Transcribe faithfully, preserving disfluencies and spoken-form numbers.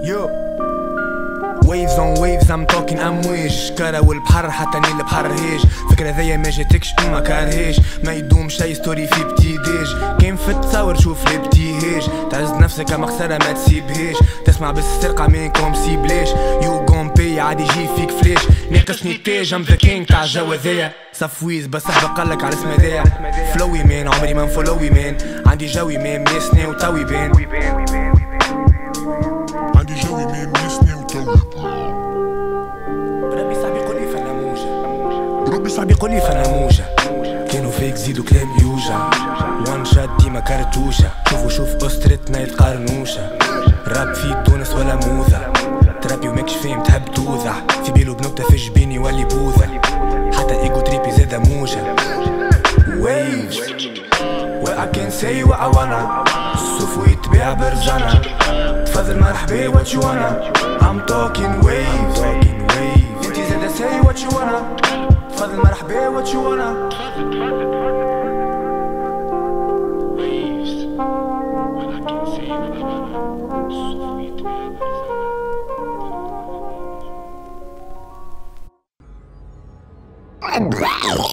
Yo waves on waves I'm talking امواج كارا والبحر حتى نيل البحر هيج فكرة ذيا ما جاتكش اما كارهيش ما يدومش اي ستوري في بتيديج كيم في التصور شوف لي بتيهيج تعز نفسك اما خسارة ما تسيبهيش تسمع بس السرقة منكم سيبليش يو جون بي عادي يجي فيك فليش ناقصني تاج ام ذا كينج تاع الجو هذايا صفويز بس احبق قالك على اسم هذايا فلوي مان عمري ما نفولوي مان عندي جوي مان ميسني وتوي بان عندي جوي مان ميسني وتوي بربي صعب يقولي فانا موجة بربي صعب يقولي فانا موجة كانوا فيك زيدوا كلام يوجع وان شات ديما كارتوشة شوفوا شوف أسرتنا يتقارنوشة راب في تونس ولا موذة ترابي وماكش فاهم تحب توضع في بيلو بنكتة في جبيني يولي بوذة حتى ايجو تريبي زادا موجة waves where I can say what I wanna الصوفو يتباع برجانا تفضل مرحبا what you wanna I'm talking waves انتي زادا say what you wanna تفضل مرحبا what you wanna waves where I can say what I wanna الصوفو يتباع برجانا